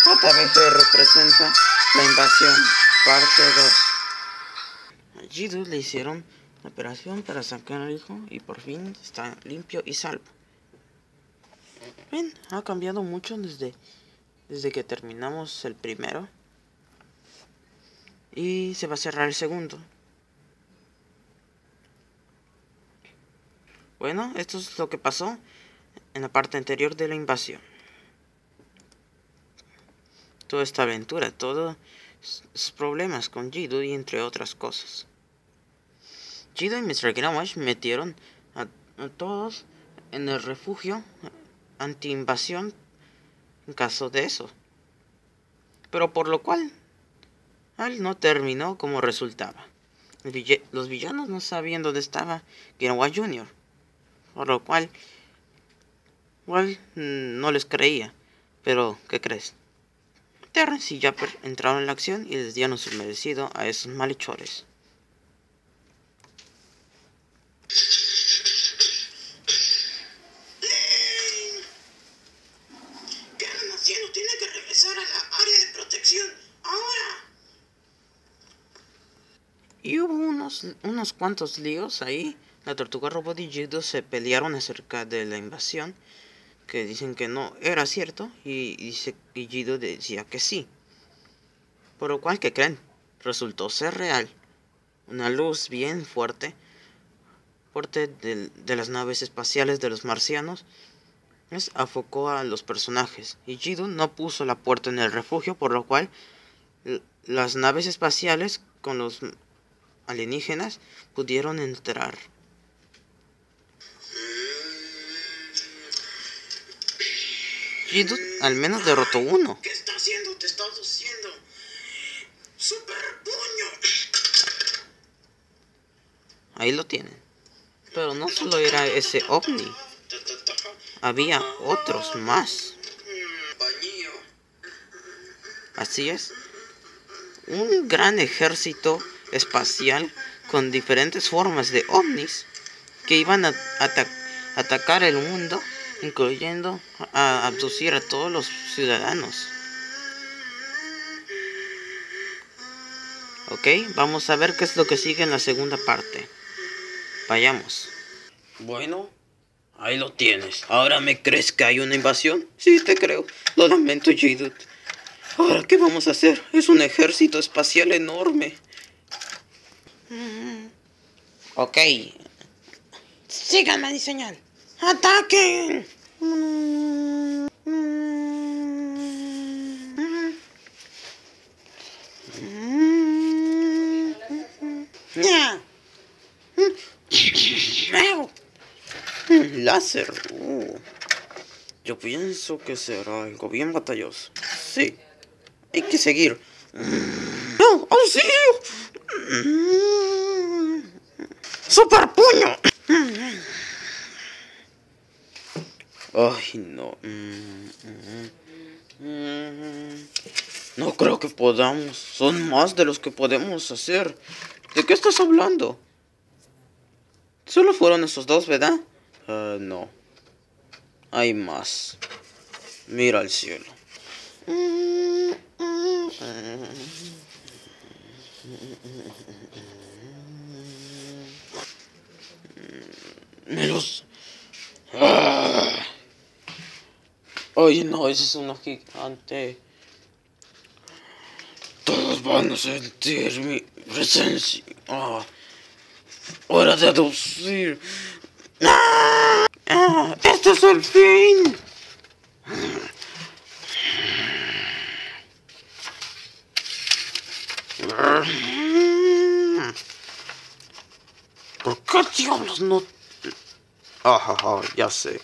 JBG representa la invasión, parte 2. A G2 le hicieron la operación para sacar al hijo y por fin está limpio y salvo. Ven, ha cambiado mucho desde que terminamos el primero. Y se va a cerrar el segundo. Bueno, esto es lo que pasó en la parte anterior de la invasión. Toda esta aventura, todos esos problemas con G2 y entre otras cosas. G2 y Mr. Gramash metieron a todos en el refugio anti-invasión en caso de eso. Pero por lo cual, él no terminó como resultaba. Los villanos no sabían dónde estaba Gramash Jr. Por lo cual, igual no les creía. Pero, ¿qué crees? Terrence y Japper entraron en la acción y les dieron su merecido a esos malhechores. ¿Qué andan haciendo? Tiene que regresar a la área de protección. ¡Ahora! Y hubo unos cuantos líos ahí. La Tortuga Robot y G2 se pelearon acerca de la invasión, que dicen que no era cierto, y G2 decía que sí. Por lo cual, ¿qué creen? Resultó ser real. Una luz bien fuerte de las naves espaciales de los marcianos afocó a los personajes, y G2 no puso la puerta en el refugio, por lo cual las naves espaciales con los alienígenas pudieron entrar. G2 al menos derrotó uno. ¿Qué está haciendo? Te está haciendo. ¡Super puño! Ahí lo tienen. Pero no solo era ese ovni, había otros más. Así es, un gran ejército espacial con diferentes formas de ovnis que iban a atacar el mundo, incluyendo a abducir a todos los ciudadanos. Ok, vamos a ver qué es lo que sigue en la segunda parte. Vayamos. Bueno, ahí lo tienes. ¿Ahora me crees que hay una invasión? Sí, te creo. Lo lamento, G2. ¿Ahora qué vamos a hacer? Es un ejército espacial enorme. Ok. Síganme mi señal. ¡Ataquen! Láser. Yo pienso que será algo bien batalloso. Sí, hay que seguir. ¡No! ¡Auxilio! ¡Super puño! Ay, no. No creo que podamos. Son más de los que podemos hacer. ¿De qué estás hablando? Solo fueron esos dos, ¿verdad? No. Hay más. Mira al cielo. Melos. Ay, no, ese es una gigante. Todos van a sentir mi presencia. Hora de aducir. ¡Este es el fin! ¿Por qué diablos no? Ya sé.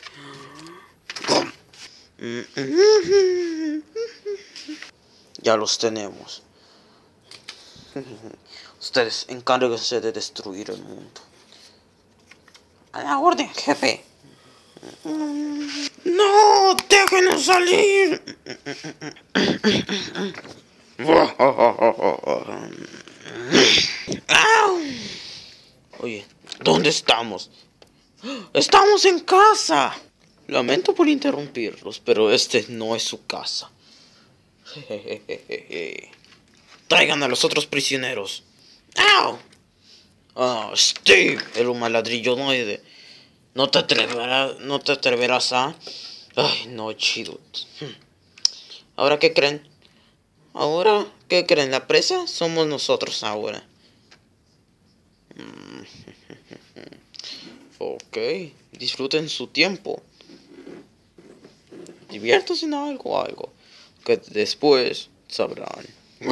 Ya los tenemos. Ustedes encárguense de destruir el mundo. A la orden, jefe. ¡No! ¡Déjenos salir! Oye, ¿dónde estamos? ¡Estamos en casa! Lamento por interrumpirlos, pero este no es su casa. Traigan a los otros prisioneros. ¡Au! Ah, Steve, el humaladrillonoide. No te atreverás a... Ay, no, chido. ¿Ahora qué creen? ¿Ahora qué creen? ¿La presa? Somos nosotros ahora. Ok, disfruten su tiempo. Diviértanse en algo. Que después sabrán.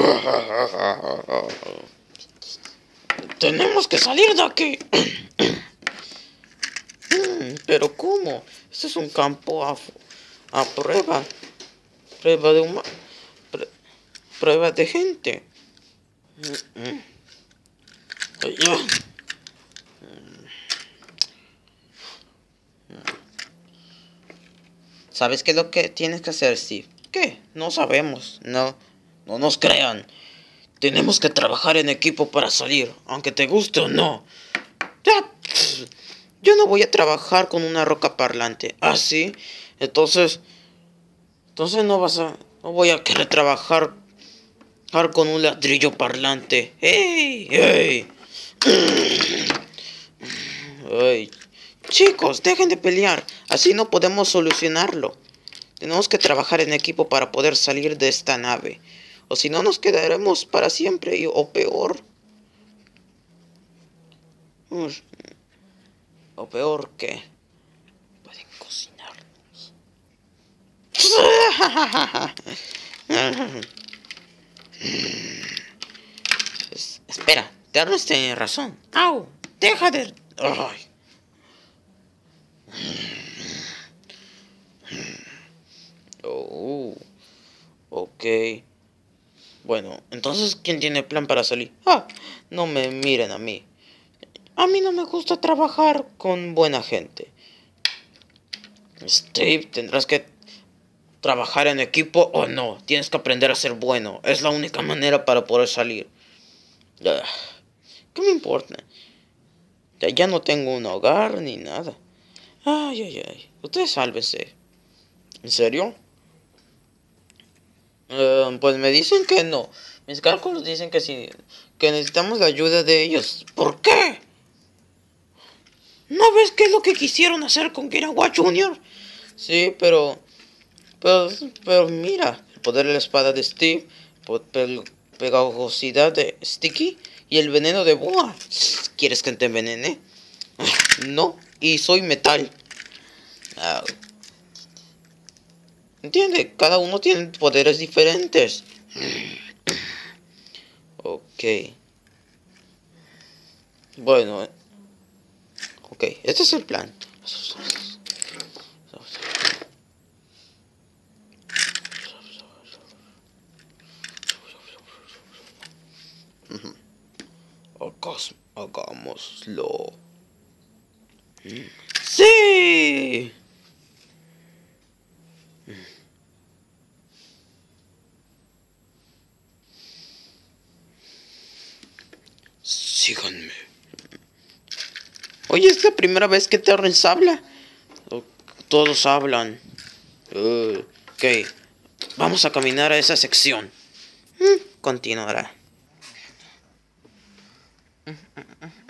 Tenemos que salir de aquí. Pero ¿cómo? Este es un campo a prueba. Prueba de prueba de gente. Ya. ¿Sabes qué es lo que tienes que hacer, Steve? ¿Qué? No sabemos. No nos crean. Tenemos que trabajar en equipo para salir, aunque te guste o no. Ya. Yo no voy a trabajar con una roca parlante. ¿Ah, sí? Entonces no voy a querer trabajar con un ladrillo parlante. ¡Ey! ¡Ey! ¡Ey! Chicos, dejen de pelear. Así no podemos solucionarlo. Tenemos que trabajar en equipo para poder salir de esta nave. O si no, nos quedaremos para siempre o peor. O peor que... pueden cocinarnos. Espera, Terrence tiene razón. ¡Au! ¡Deja de... ¡Ay! Oh, ok. Bueno, entonces, ¿quién tiene plan para salir? No me miren a mí. A mí no me gusta trabajar con buena gente. Steve, tendrás que trabajar en equipo o no. Tienes que aprender a ser bueno. Es la única manera para poder salir. ¿Qué me importa? Ya no tengo un hogar ni nada. Ay. Ustedes sálvense. ¿En serio? Pues me dicen que no. Mis cálculos dicen que sí. Que necesitamos la ayuda de ellos. ¿Por qué? ¿No ves qué es lo que quisieron hacer con Kirawa Jr.? Sí, pero mira. El poder de la espada de Steve. Pegajosidad de Sticky. Y el veneno de Boa. ¿Quieres que te envenene? No. Y soy metal. ¿Entiende? Cada uno tiene poderes diferentes. Ok. Bueno. Ok, este es el plan. Hagámoslo. ¡Sí! Síganme. Oye, ¿es la primera vez que Terrence habla? Todos hablan. Ok. Vamos a caminar a esa sección. Continuará.